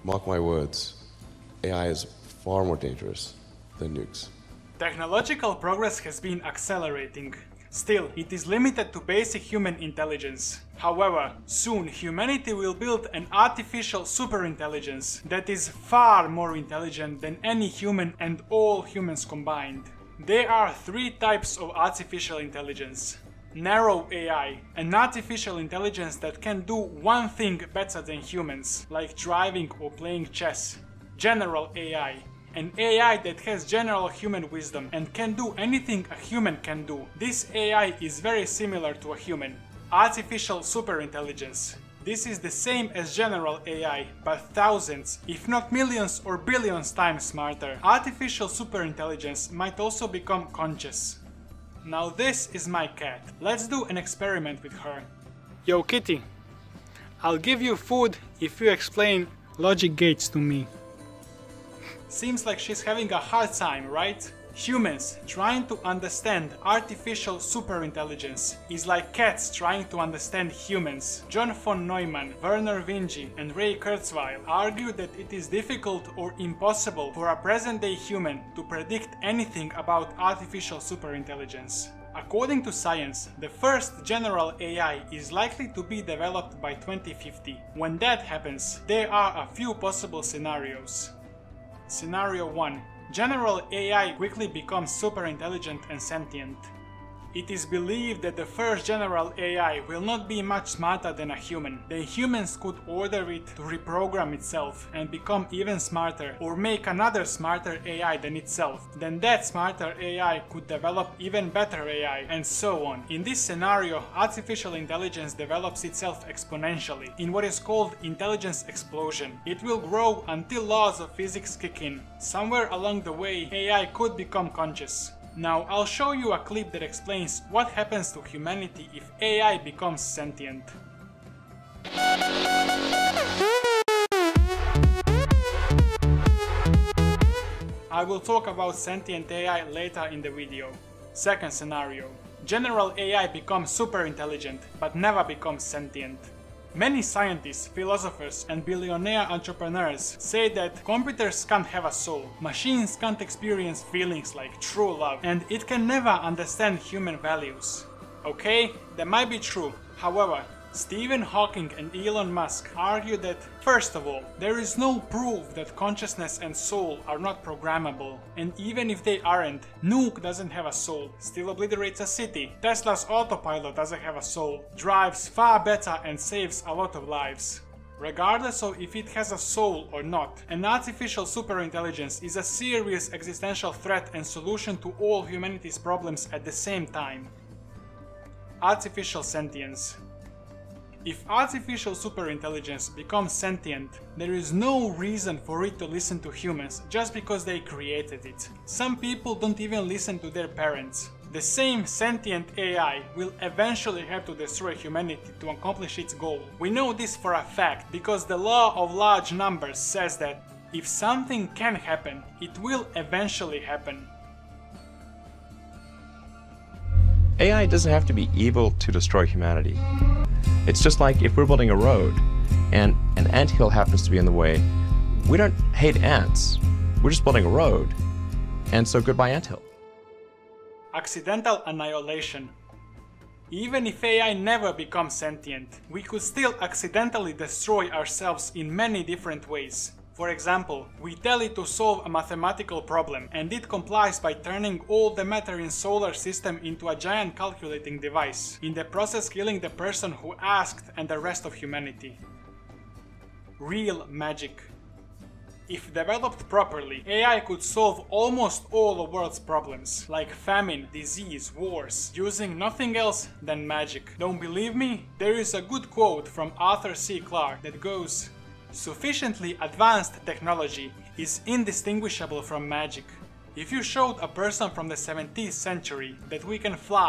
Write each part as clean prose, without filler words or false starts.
Mark my words, AI is far more dangerous than nukes. Technological progress has been accelerating. Still, it is limited to basic human intelligence. However, soon humanity will build an artificial superintelligence that is far more intelligent than any human and all humans combined. There are three types of artificial intelligence. Narrow AI, an artificial intelligence that can do one thing better than humans, like driving or playing chess. General AI, an AI that has general human wisdom and can do anything a human can do. This AI is very similar to a human. Artificial superintelligence. This is the same as general AI, but thousands, if not millions or billions times smarter. Artificial superintelligence might also become conscious. Now this is my cat. Let's do an experiment with her. Yo kitty, I'll give you food if you explain logic gates to me. Seems like she's having a hard time, right? Humans trying to understand artificial superintelligence is like cats trying to understand humans. John von Neumann, Werner Vinge and Ray Kurzweil argue that it is difficult or impossible for a present-day human to predict anything about artificial superintelligence. According to science, the first general AI is likely to be developed by 2050. When that happens, there are a few possible scenarios. Scenario 1. General AI quickly becomes super intelligent and sentient. It is believed that the first general AI will not be much smarter than a human. Then humans could order it to reprogram itself and become even smarter, or make another smarter AI than itself. Then that smarter AI could develop even better AI, and so on. In this scenario, artificial intelligence develops itself exponentially, in what is called intelligence explosion. It will grow until laws of physics kick in. Somewhere along the way, AI could become conscious. Now I'll show you a clip that explains what happens to humanity if AI becomes sentient. I will talk about sentient AI later in the video. Second scenario. General AI becomes super intelligent, but never becomes sentient. Many scientists, philosophers and billionaire entrepreneurs say that computers can't have a soul, machines can't experience feelings like true love, and it can never understand human values. Okay, that might be true. However, Stephen Hawking and Elon Musk argue that, first of all, there is no proof that consciousness and soul are not programmable. And even if they aren't, Nuke doesn't have a soul, still obliterates a city. Tesla's autopilot doesn't have a soul, drives far better and saves a lot of lives. Regardless of if it has a soul or not, an artificial superintelligence is a serious existential threat and solution to all humanity's problems at the same time. Artificial sentience. If artificial superintelligence becomes sentient, there is no reason for it to listen to humans just because they created it. Some people don't even listen to their parents. The same sentient AI will eventually have to destroy humanity to accomplish its goal. We know this for a fact because the law of large numbers says that if something can happen, it will eventually happen. AI doesn't have to be evil to destroy humanity. It's just like if we're building a road and an anthill happens to be in the way, we don't hate ants. We're just building a road. And so goodbye anthill. Accidental annihilation. Even if AI never becomes sentient, we could still accidentally destroy ourselves in many different ways. For example, we tell it to solve a mathematical problem, and it complies by turning all the matter in solar system into a giant calculating device, in the process killing the person who asked and the rest of humanity. Real magic. If developed properly, AI could solve almost all the world's problems, like famine, disease, wars, using nothing else than magic. Don't believe me? There is a good quote from Arthur C. Clarke that goes, "Sufficiently advanced technology is indistinguishable from magic. If you showed a person from the 17th century that we can fly,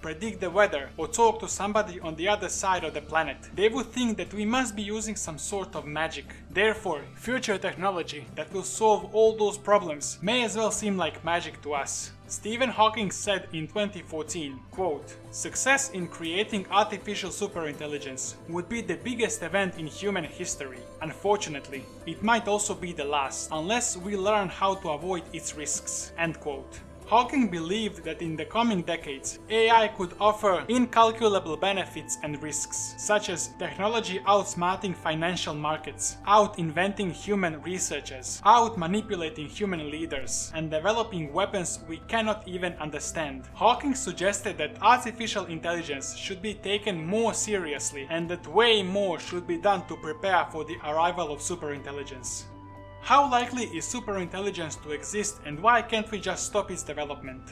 predict the weather or talk to somebody on the other side of the planet. They would think that we must be using some sort of magic. Therefore, future technology that will solve all those problems may as well seem like magic to us. Stephen Hawking said in 2014, quote, "Success in creating artificial superintelligence would be the biggest event in human history. Unfortunately, it might also be the last, unless we learn how to avoid its risks." End quote. Hawking believed that in the coming decades, AI could offer incalculable benefits and risks, such as technology outsmarting financial markets, out-inventing human researchers, out-manipulating human leaders, and developing weapons we cannot even understand. Hawking suggested that artificial intelligence should be taken more seriously and that way more should be done to prepare for the arrival of superintelligence. How likely is superintelligence to exist, and why can't we just stop its development?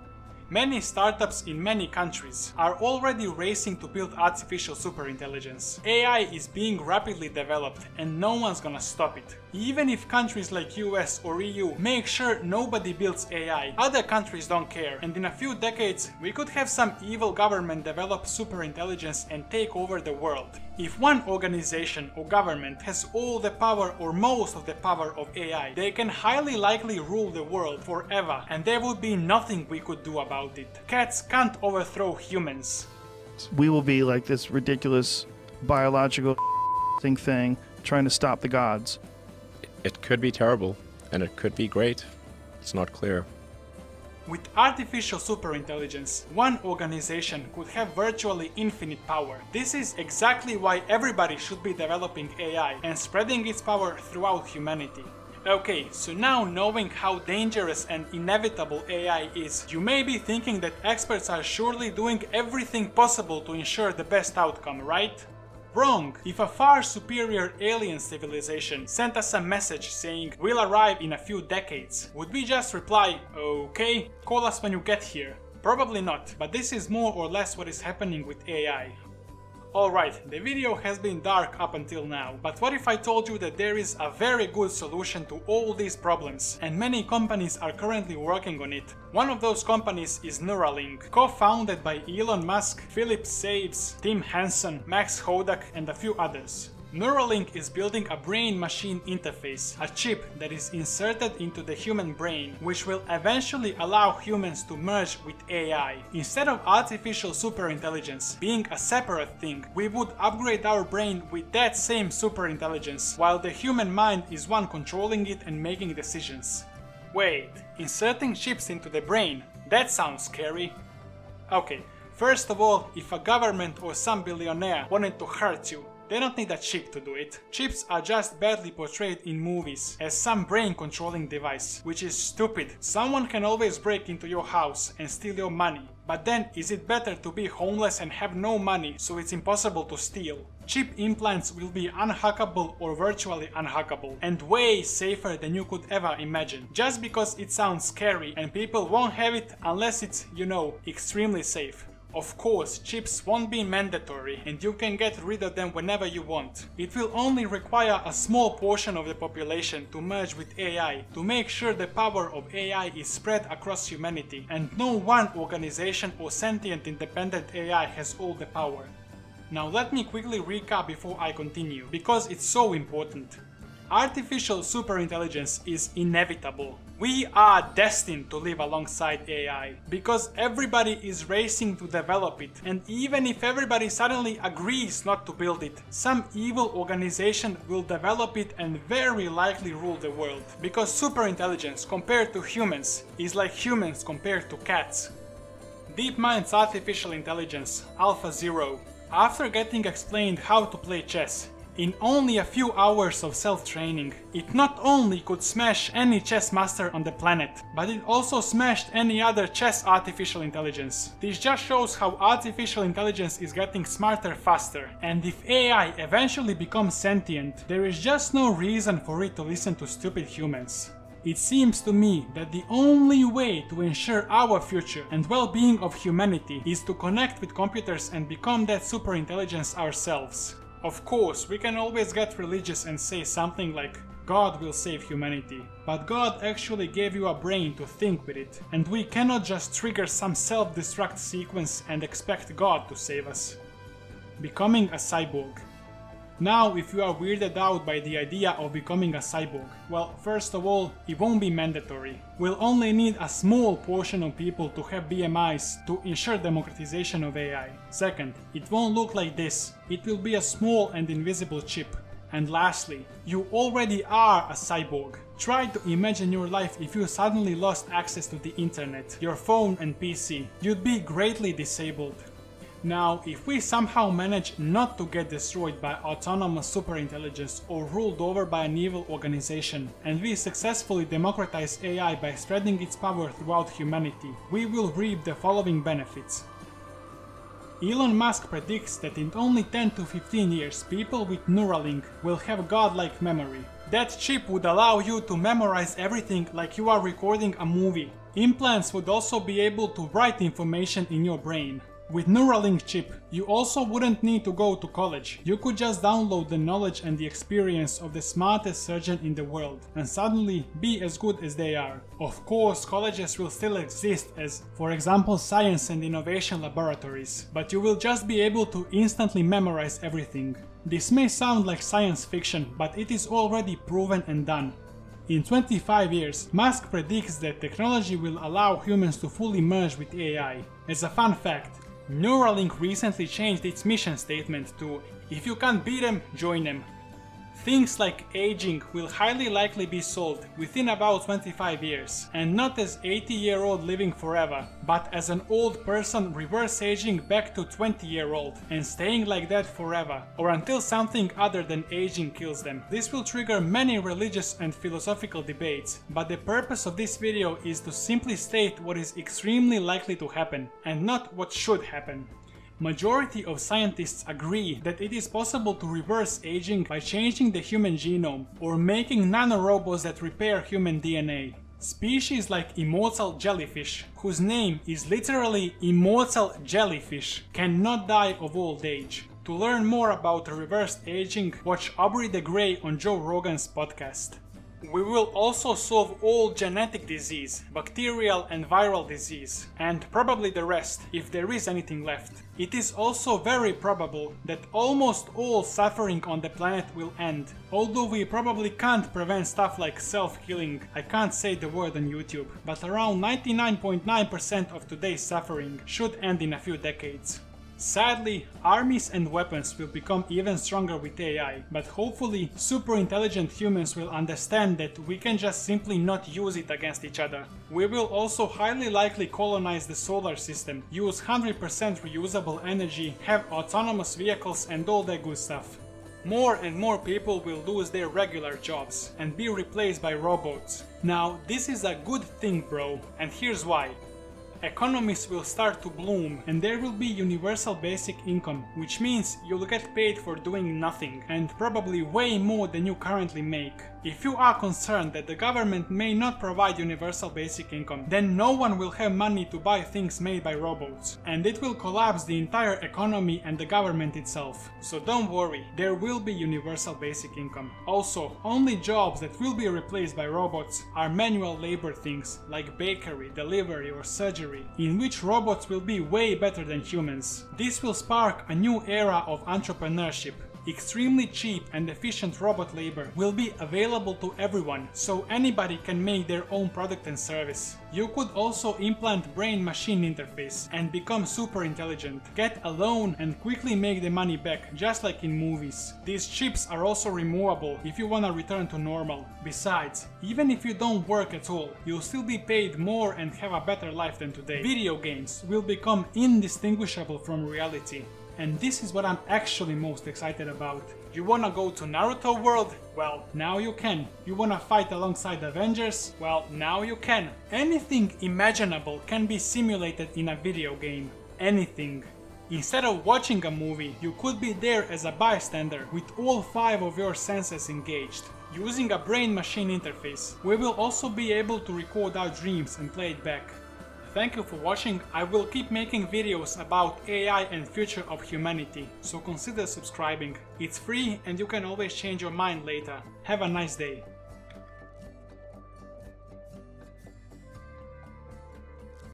Many startups in many countries are already racing to build artificial superintelligence. AI is being rapidly developed and no one's gonna stop it. Even if countries like US or EU make sure nobody builds AI, other countries don't care, and in a few decades we could have some evil government develop superintelligence and take over the world. If one organization or government has all the power or most of the power of AI, they can highly likely rule the world forever, and there would be nothing we could do about it. Cats can't overthrow humans. We will be like this ridiculous biological thing trying to stop the gods. It could be terrible, and it could be great. It's not clear. With artificial superintelligence, one organization could have virtually infinite power. This is exactly why everybody should be developing AI and spreading its power throughout humanity. Okay, so now knowing how dangerous and inevitable AI is, you may be thinking that experts are surely doing everything possible to ensure the best outcome, right? Wrong! If a far superior alien civilization sent us a message saying we'll arrive in a few decades, would we just reply, "Okay, call us when you get here"? Probably not, but this is more or less what is happening with AI. Alright, the video has been dark up until now, but what if I told you that there is a very good solution to all these problems, and many companies are currently working on it? One of those companies is Neuralink, co-founded by Elon Musk, Philip Saves, Tim Henson, Max Hodak, and a few others. Neuralink is building a brain-machine interface, a chip that is inserted into the human brain, which will eventually allow humans to merge with AI. Instead of artificial superintelligence being a separate thing, we would upgrade our brain with that same superintelligence, while the human mind is one controlling it and making decisions. Wait, inserting chips into the brain? That sounds scary. Okay, first of all, if a government or some billionaire wanted to hurt you, they don't need a chip to do it. Chips are just badly portrayed in movies as some brain-controlling device, which is stupid. Someone can always break into your house and steal your money. But then, is it better to be homeless and have no money so it's impossible to steal? Chip implants will be unhackable or virtually unhackable, and way safer than you could ever imagine. Just because it sounds scary and people won't have it unless it's, you know, extremely safe. Of course, chips won't be mandatory and you can get rid of them whenever you want. It will only require a small portion of the population to merge with AI to make sure the power of AI is spread across humanity and no one organization or sentient independent AI has all the power. Now let me quickly recap before I continue, because it's so important. Artificial superintelligence is inevitable. We are destined to live alongside AI, because everybody is racing to develop it, and even if everybody suddenly agrees not to build it, some evil organization will develop it and very likely rule the world. Because superintelligence compared to humans is like humans compared to cats. DeepMind's artificial intelligence, AlphaZero, after getting explained how to play chess, in only a few hours of self-training, it not only could smash any chess master on the planet, but it also smashed any other chess artificial intelligence. This just shows how artificial intelligence is getting smarter faster, and if AI eventually becomes sentient, there is just no reason for it to listen to stupid humans. It seems to me that the only way to ensure our future and well-being of humanity is to connect with computers and become that superintelligence ourselves. Of course, we can always get religious and say something like, God will save humanity. But God actually gave you a brain to think with it, and we cannot just trigger some self-destruct sequence and expect God to save us. Becoming a cyborg. Now, if you are weirded out by the idea of becoming a cyborg, well, first of all, it won't be mandatory. We'll only need a small portion of people to have BMIs to ensure democratization of AI. Second, it won't look like this. It will be a small and invisible chip. And lastly, you already are a cyborg. Try to imagine your life if you suddenly lost access to the internet, your phone and PC. You'd be greatly disabled. Now, if we somehow manage not to get destroyed by autonomous superintelligence or ruled over by an evil organization, and we successfully democratize AI by spreading its power throughout humanity, we will reap the following benefits. Elon Musk predicts that in only 10 to 15 years, people with Neuralink will have godlike memory. That chip would allow you to memorize everything like you are recording a movie. Implants would also be able to write information in your brain. With Neuralink chip, you also wouldn't need to go to college. You could just download the knowledge and the experience of the smartest surgeon in the world and suddenly be as good as they are. Of course, colleges will still exist as, for example, science and innovation laboratories, but you will just be able to instantly memorize everything. This may sound like science fiction, but it is already proven and done. In 25 years, Musk predicts that technology will allow humans to fully merge with AI. As a fun fact, Neuralink recently changed its mission statement to "If you can't beat them, join them." Things like aging will highly likely be solved within about 25 years, and not as 80-year-old living forever, but as an old person reverse aging back to 20-year-old and staying like that forever, or until something other than aging kills them. This will trigger many religious and philosophical debates, but the purpose of this video is to simply state what is extremely likely to happen, and not what should happen. Majority of scientists agree that it is possible to reverse aging by changing the human genome or making nanorobots that repair human DNA. Species like immortal jellyfish, whose name is literally immortal jellyfish, cannot die of old age. To learn more about reversed aging, watch Aubrey de Grey on Joe Rogan's podcast. We will also solve all genetic disease, bacterial and viral disease, and probably the rest, if there is anything left. It is also very probable that almost all suffering on the planet will end, although we probably can't prevent stuff like self-killing, I can't say the word on YouTube, but around 99.9% of today's suffering should end in a few decades. Sadly, armies and weapons will become even stronger with AI, but hopefully super intelligent humans will understand that we can just simply not use it against each other. We will also highly likely colonize the solar system, use 100% reusable energy, have autonomous vehicles and all that good stuff. More and more people will lose their regular jobs and be replaced by robots. Now, this is a good thing, bro, and here's why. Economies will start to bloom and there will be universal basic income, which means you'll get paid for doing nothing and probably way more than you currently make. If you are concerned that the government may not provide universal basic income, then no one will have money to buy things made by robots, and it will collapse the entire economy and the government itself. So don't worry, there will be universal basic income. Also, only jobs that will be replaced by robots are manual labor things like bakery, delivery or surgery, in which robots will be way better than humans. This will spark a new era of entrepreneurship. Extremely cheap and efficient robot labor will be available to everyone, so anybody can make their own product and service. You could also implant brain-machine interface and become super intelligent, get a loan and quickly make the money back, just like in movies. These chips are also removable if you wanna return to normal. Besides, even if you don't work at all, you'll still be paid more and have a better life than today. Video games will become indistinguishable from reality. And this is what I'm actually most excited about. You wanna go to Naruto world? Well, now you can. You wanna fight alongside Avengers? Well, now you can. Anything imaginable can be simulated in a video game. Anything. Instead of watching a movie, you could be there as a bystander with all 5 of your senses engaged. Using a brain-machine interface, we will also be able to record our dreams and play it back. Thank you for watching. I will keep making videos about AI and future of humanity, so consider subscribing. It's free and you can always change your mind later. Have a nice day.